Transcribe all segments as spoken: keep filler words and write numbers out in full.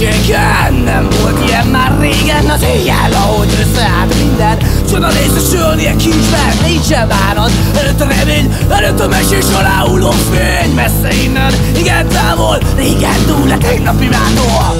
Meséljen, nem volt ilyen már régen. Az éjjel, ahogy összeállt minden. Csoda részesülni egy kincsben, nincsen bánat. Előtt a remény, előtt a mesés aláhulló fény. Messze innen, igen távol, régen túl a tegnapi mától.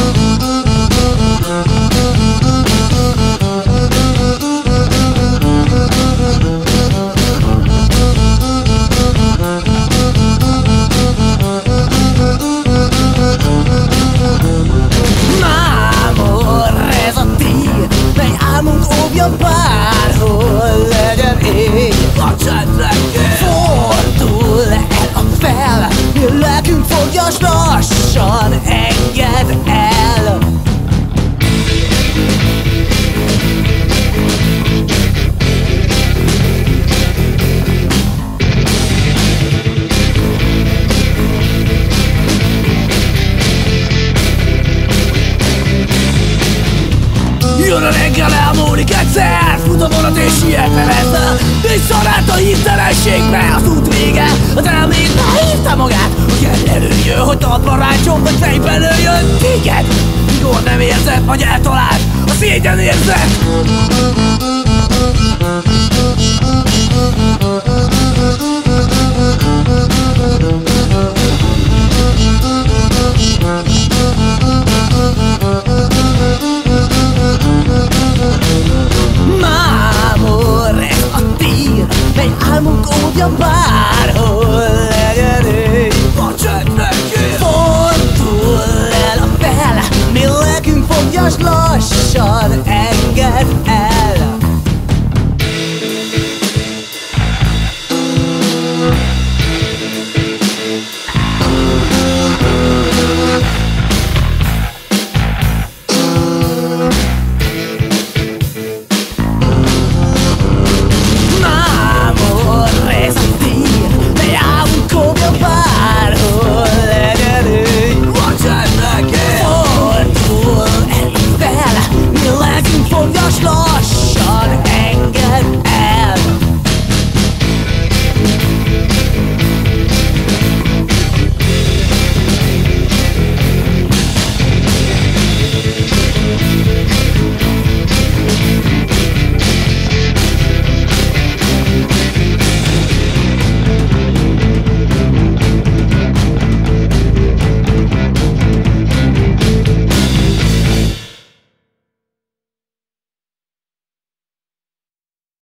Mámor, ez a tiéd, mely álmunk óvja, bárhol legyen ég. A csendnek fordul el a fel, mi lelkünk fogja, s lassan engedd el. Jön a reggel, elmúlik egyszer, fut a vonat és sietve ezzel. Visszarát a hirtelenségbe, az út vége, az elméd ráírta magát, hogy előjön, hogy talpra ráncson, vagy fejben lőjön téged. Mikor nem érzed, vagy eltaláld, a szégyen érzed. Mámor, ez a tír, mely álmunk óvja, bárhol